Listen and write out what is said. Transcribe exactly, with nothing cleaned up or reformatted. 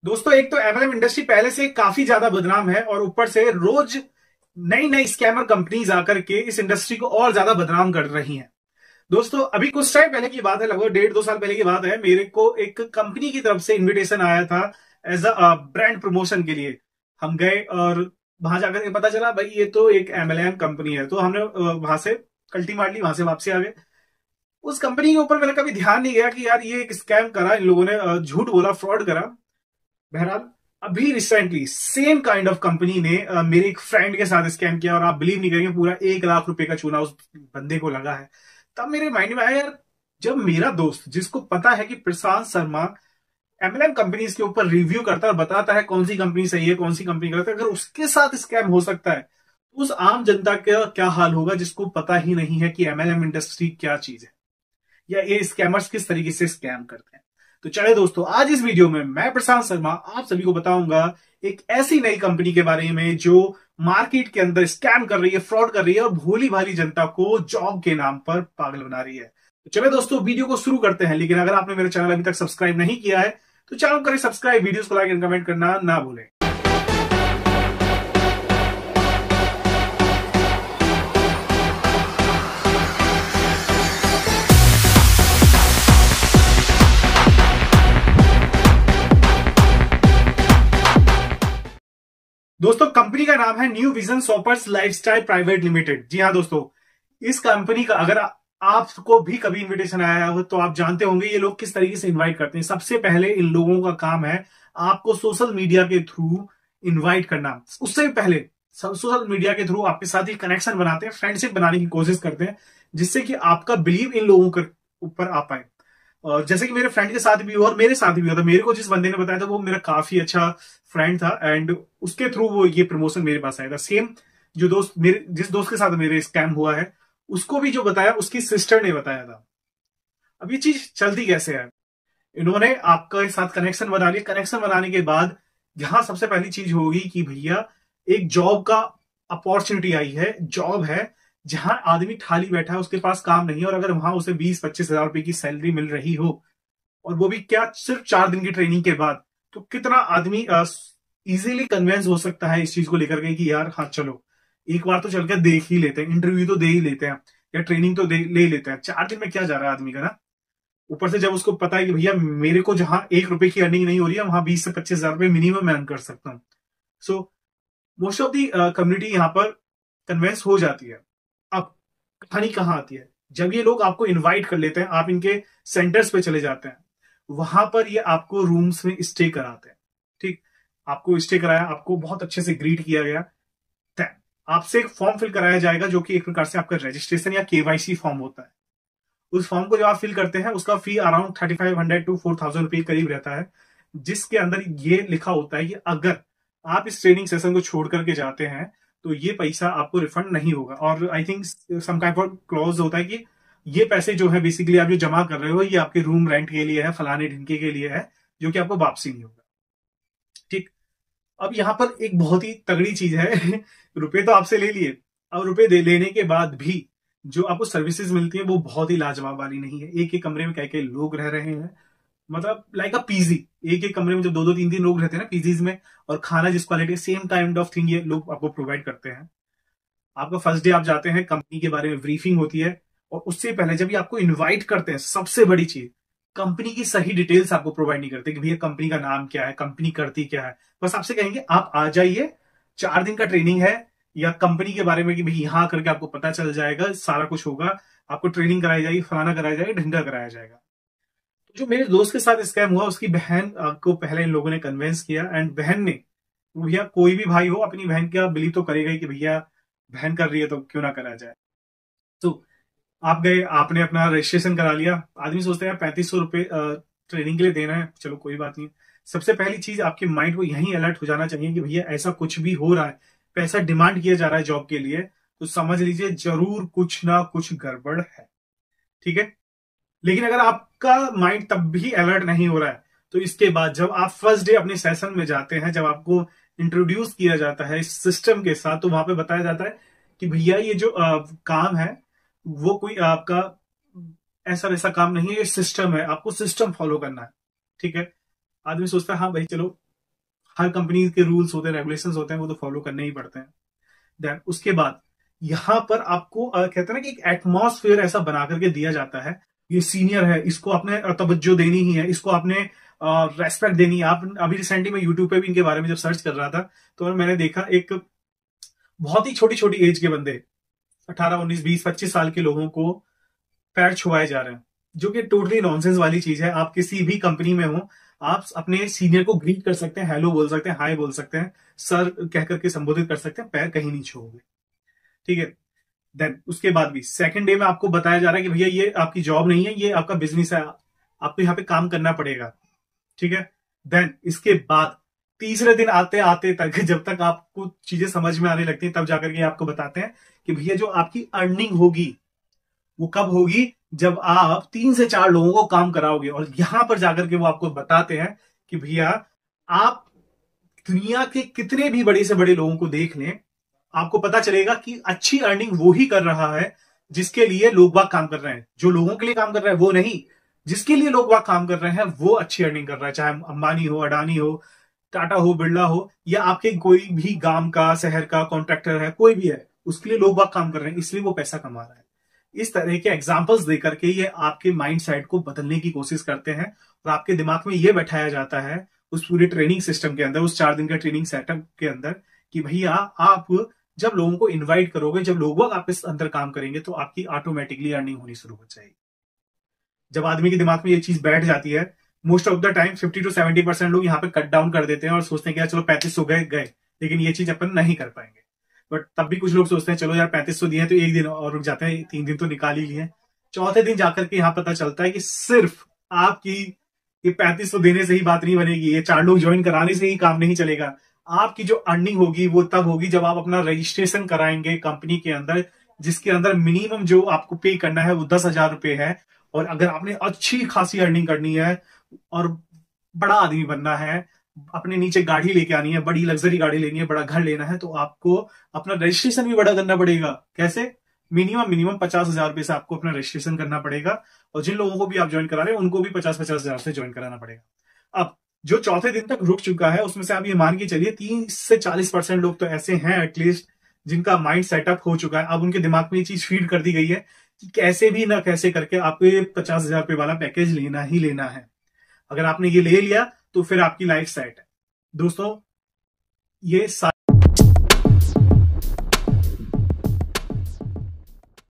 दोस्तों, एक तो एमएलएम इंडस्ट्री पहले से काफी ज्यादा बदनाम है और ऊपर से रोज नई नई स्कैमर कंपनीज आकर के इस इंडस्ट्री को और ज्यादा बदनाम कर रही हैं। दोस्तों, अभी कुछ टाइम पहले की बात है, लगभग डेढ़ दो साल पहले की बात है। मेरे को एक कंपनी की तरफ से इनविटेशन आया था एज अ ब्रांड प्रमोशन के लिए। हम गए और वहां जाकर के पता चला भाई ये तो एक एमएलएम कंपनी है। तो हमने अ, वहां से कल्टी मार ली, वहां से वापसी आ गए। उस कंपनी के ऊपर मैंने कभी ध्यान नहीं गया कि यार ये एक स्कैम करा, इन लोगों ने अ, झूठ बोला, फ्रॉड करा। बहरहाल अभी recently same kind of company ने अ, मेरे एक फ्रेंड के साथ स्कैम किया और आप बिलीव नहीं करेंगे, पूरा एक लाख रुपए का चूना उस बंदे को लगा है। तब मेरे माइंड में आया यार, जब मेरा दोस्त जिसको पता है कि प्रशांत शर्मा एमएलएम कंपनीज के ऊपर रिव्यू करता है और बताता है कौन सी कंपनी सही है कौन सी कंपनी गलत है, अगर उसके साथ स्कैम हो सकता है तो उस आम जनता का क्या हाल होगा जिसको पता ही नहीं है कि एमएलएम इंडस्ट्री क्या चीज है या ये स्कैमर्स किस तरीके से स्कैम करते हैं। तो चले दोस्तों, आज इस वीडियो में मैं प्रशांत शर्मा आप सभी को बताऊंगा एक ऐसी नई कंपनी के बारे में जो मार्केट के अंदर स्कैम कर रही है, फ्रॉड कर रही है और भोली भाली जनता को जॉब के नाम पर पागल बना रही है। तो चले दोस्तों, वीडियो को शुरू करते हैं। लेकिन अगर आपने मेरे चैनल अभी तक सब्सक्राइब नहीं किया है तो चैनल करें सब्सक्राइब, वीडियोस को लाइक एंड कमेंट करना ना भूलें। दोस्तों, कंपनी का नाम है new vision shoppers lifestyle private limited. जी हाँ दोस्तों, इस कंपनी का अगर आ- आपको भी कभी इनविटेशन आया हो तो आप जानते होंगे ये लोग किस तरीके से इनवाइट करते हैं। सबसे पहले इन लोगों का काम है आपको सोशल मीडिया के थ्रू इनवाइट करना। उससे भी पहले सोशल मीडिया के थ्रू आपके साथ ही कनेक्शन बनाते हैं, फ्रेंडशिप बनाने की कोशिश करते हैं, जिससे कि आपका बिलीव इन लोगों के ऊपर आ पाए। और जैसे कि मेरे फ्रेंड के साथ भी हुआ और मेरे साथ भी हुआ था। मेरे को जिस बंदे ने बताया था वो मेरा काफी अच्छा फ्रेंड था एंड उसके थ्रू वो ये प्रमोशन मेरे पास आया था। सेम जो दोस्त मेरे जिस दोस्त के साथ मेरे स्कैम हुआ है उसको भी जो बताया उसकी सिस्टर ने बताया था। अब ये चीज चलती कैसे है, इन्होंने आपके साथ कनेक्शन बना लिया। कनेक्शन बनाने के बाद यहां सबसे पहली चीज होगी कि भैया एक जॉब का अपॉर्चुनिटी आई है, जॉब है जहां आदमी खाली बैठा है, उसके पास काम नहीं है और अगर वहां उसे बीस पच्चीस हजार रुपए की सैलरी मिल रही हो और वो भी क्या सिर्फ चार दिन की ट्रेनिंग के बाद, तो कितना आदमी इजीली कन्विंस हो सकता है इस चीज को लेकर के कि यार हाँ चलो एक बार तो चल के देख ही लेते हैं, इंटरव्यू तो दे ही लेते हैं या ट्रेनिंग तो दे ले ही लेते हैं। चार दिन में क्या जा रहा है आदमी का ना। ऊपर से जब उसको पता है कि भैया मेरे को जहां एक रुपए की अर्निंग नहीं हो रही है वहां बीस से पच्चीस हजार रुपए मिनिमम मैं अर्न कर सकता हूँ। So most of the community यहाँ पर कन्विंस हो जाती है। अब कहानी कहाँ आती है, जब ये लोग आपको इनवाइट कर लेते हैं, आप इनके सेंटर्स पे चले जाते हैं, वहां पर ये आपको रूम्स में स्टे कराते हैं। ठीक, आपको स्टे कराया, आपको बहुत अच्छे से ग्रीट किया गया, then आपसे एक फॉर्म फिल कराया जाएगा जो कि एक प्रकार से आपका रजिस्ट्रेशन या केवाईसी फॉर्म होता है। उस फॉर्म को जब आप फिल करते हैं उसका fee around thirty five hundred to four thousand रुपए करीब रहता है, जिसके अंदर ये लिखा होता है कि अगर आप इस ट्रेनिंग सेशन को छोड़ करके जाते हैं तो ये पैसा आपको रिफंड नहीं होगा। और I think some kind of clause होता है कि ये पैसे जो है बेसिकली आप जो जमा कर रहे हो ये आपके रूम रेंट के लिए है, फलाने ढिनके के लिए है, जो कि आपको वापसी नहीं होगा। ठीक, अब यहां पर एक बहुत ही तगड़ी चीज है रुपए तो आपसे ले लिए, अब रुपए दे लेने के बाद भी जो आपको सर्विसेज मिलती है वो बहुत ही लाजवाब वाली नहीं है। एक एक कमरे में कई कई लोग रह रहे हैं, मतलब लाइक अ पीजी। एक एक कमरे में जब दो दो तीन तीन लोग रहते हैं ना पीजीज में, और खाना जिस quality same kind of thing ये लोग आपको प्रोवाइड करते हैं। आपका फर्स्ट डे आप जाते हैं, कंपनी के बारे में ब्रीफिंग होती है और उससे पहले जब ये आपको इनवाइट करते हैं, सबसे बड़ी चीज कंपनी की सही डिटेल्स आपको प्रोवाइड नहीं करते कि भैया कंपनी का नाम क्या है, कंपनी करती क्या है। बस आपसे कहेंगे आप आ जाइए, चार दिन का ट्रेनिंग है, या कंपनी के बारे में कि भाई यहां करके आपको पता चल जाएगा, सारा कुछ होगा, आपको ट्रेनिंग कराई जाएगी, फलाना कराया जाएगा, ढंगा कराया जाएगा। जो मेरे दोस्त के साथ स्कैम हुआ उसकी बहन अ, को पहले इन लोगों ने कन्विंस किया एंड बहन ने, भैया कोई भी भाई हो अपनी बहन का बिलीव तो करेगा ही कि भैया बहन कर रही है तो क्यों ना करा जाए। तो आप गए, आपने अपना रजिस्ट्रेशन करा लिया। आदमी सोचते हैं पैंतीस सौ रुपए ट्रेनिंग के लिए देना है, चलो कोई बात नहीं। सबसे पहली चीज आपके माइंड को यही अलर्ट हो जाना चाहिए कि भैया ऐसा कुछ भी हो रहा है, पैसा डिमांड किया जा रहा है जॉब के लिए, तो समझ लीजिए जरूर कुछ ना कुछ गड़बड़ है। ठीक है, लेकिन अगर आपका माइंड तब भी अलर्ट नहीं हो रहा है तो इसके बाद जब आप फर्स्ट डे अपने सेशन में जाते हैं, जब आपको इंट्रोड्यूस किया जाता है इस सिस्टम के साथ, तो वहां पे बताया जाता है कि भैया ये जो आ, काम है वो कोई आपका ऐसा वैसा काम नहीं है, ये सिस्टम है, आपको सिस्टम फॉलो करना है। ठीक है, आदमी सोचता है हाँ भाई चलो हर कंपनी के रूल्स होते हैं, रेगुलेशंस होते हैं, वो तो फॉलो करने ही पड़ते हैं। देन उसके बाद यहां पर आपको अ, कहते हैं ना कि एक एटमॉस्फेयर ऐसा बना करके दिया जाता है, ये सीनियर है, इसको आपने अ, तवज्जो देनी ही है, इसको आपने रेस्पेक्ट देनी है। आप अभी रिसेंटली मैं यूट्यूब पे भी इनके बारे में जब सर्च कर रहा था तो मैंने देखा एक बहुत ही छोटी छोटी एज के बंदे, अठारह उन्नीस बीस पच्चीस साल के लोगों को पैर छुआए जा रहे हैं, जो कि टोटली नॉनसेंस वाली चीज है। आप किसी भी कंपनी में हो, आप अपने सीनियर को ग्रीट कर सकते हैं, हेलो बोल सकते हैं, हाय बोल सकते हैं, सर कह करके संबोधित कर सकते हैं, पैर कहीं नहीं छुओगे, ठीक है। देन उसके बाद भी सेकंड डे में आपको बताया जा रहा है कि भैया ये आपकी जॉब नहीं है, ये आपका बिजनेस है, आपको यहाँ पे काम करना पड़ेगा, ठीक है। देन इसके बाद तीसरे दिन आते आते तक, जब तक आपको चीजें समझ में आने लगती हैं, तब जाकर के आपको बताते हैं कि भैया जो आपकी अर्निंग होगी वो कब होगी, जब आप तीन से चार लोगों को काम कराओगे। और यहां पर जाकर के वो आपको बताते हैं कि भैया आप दुनिया के कितने भी बड़े से बड़े लोगों को देख लें, आपको पता चलेगा कि अच्छी अर्निंग वो ही कर रहा है जिसके लिए लोग बाग काम कर रहे हैं। जो लोगों के लिए काम कर रहा है वो नहीं, जिसके लिए लोग बाग काम कर रहे हैं वो अच्छी अर्निंग कर रहा है। चाहे अंबानी हो, अडानी हो, टाटा हो, बिरला हो, या आपके कोई भी गांव का, शहर का कॉन्ट्रैक्टर है, कोई भी है, उसके लिए लोग बाग काम कर रहे हैं, इसलिए वो पैसा कमा रहा है। इस तरह के एग्जाम्पल्स देकर के ये आपके माइंड सेट को बदलने की कोशिश करते हैं और आपके दिमाग में ये बैठाया जाता है उस पूरे ट्रेनिंग सिस्टम के अंदर, उस चार दिन का ट्रेनिंग सेटअप के अंदर, कि भैया आप जब लोगों को इनवाइट करोगे, जब लोग आपके अंदर काम करेंगे, तो आपकी ऑटोमेटिकली अर्निंग होनी शुरू हो जाएगी। जब आदमी के दिमाग में ये चीज बैठ जाती है, most of the time fifty to seventy percent लोग यहाँ पे कट डाउन कर देते हैं और सोचते हैं कि यार चलो पैंतीस सौ गए गए, लेकिन ये चीज अपन नहीं कर पाएंगे। बट तब भी कुछ लोग सोचते हैं चलो यार पैंतीस सौ दिए तो एक दिन और रुक जाते हैं, तीन दिन तो निकाल ही लिए। चौथे दिन जाकर के यहाँ पता चलता है कि सिर्फ आपकी ये पैंतीस सौ देने से ही बात नहीं बनेगी, ये चार लोग ज्वाइन कराने से ही काम नहीं चलेगा। आपकी जो अर्निंग होगी वो तब होगी जब आप अपना रजिस्ट्रेशन कराएंगे कंपनी के अंदर, जिसके अंदर मिनिमम जो आपको पे करना है वो दस हजार रुपए है। और अगर आपने अच्छी खासी अर्निंग करनी है और बड़ा आदमी बनना है, अपने नीचे गाड़ी लेके आनी है, बड़ी लग्जरी गाड़ी लेनी है, बड़ा घर लेना है, तो आपको अपना रजिस्ट्रेशन भी बड़ा करना पड़ेगा। कैसे? मिनिमम मिनिमम पचास हजार रुपए से आपको अपना रजिस्ट्रेशन करना पड़ेगा, और जिन लोगों को भी आप ज्वाइन करा रहे हैं उनको भी पचास पचास हजार से ज्वाइन कराना पड़ेगा। अब जो चौथे दिन तक रुक चुका है उसमें से आप ये मान के चलिए तीस से चालीस परसेंट लोग तो ऐसे हैं एटलीस्ट जिनका माइंड सेटअप हो चुका है। अब उनके दिमाग में ये चीज फीड कर दी गई है कि कैसे भी ना कैसे करके आपको ये पचास हजार रुपए वाला पैकेज लेना ही लेना है। अगर आपने ये ले लिया तो फिर आपकी लाइफ सेट है दोस्तों। ये